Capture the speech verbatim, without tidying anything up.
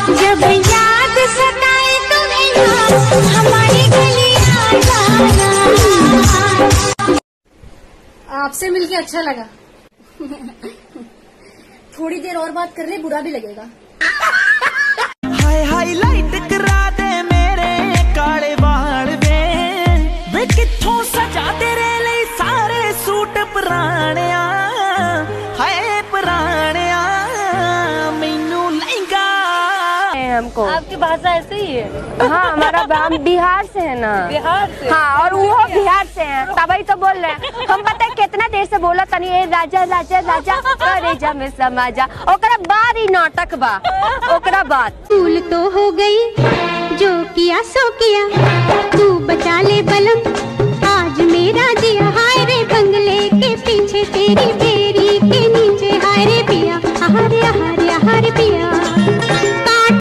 जब याद सताए तुम्हें हमारी गलियां जाना। आपसे मिलके अच्छा लगा। थोड़ी देर और बात कर ले, बुरा भी लगेगा। हाय हाईलाइट करा दे मेरे काले वाल वे, वे किथों सजा तेरे लिए सारे सूट पुराणिया, हाय पुराणिया मैनू लहंगा। हमको आपकी भाषा ऐसे ही है। हाँ, हमारा हम बिहार से है ना। बिहार से? हाँ, और वो बिहार से हैं, तभी तो बोल रहे हैं। हम पता है कितना देर से बोला तनी ए राजा राजा राजा अरे जा में समाजा, ओकरा बाद ही नाटक बा, ओकरा बाद। भूल तो हो गई, जो किया सो किया, तू बचा ले बलम आज मेरा जिया। हाय रे बंगले के पीछे तेरी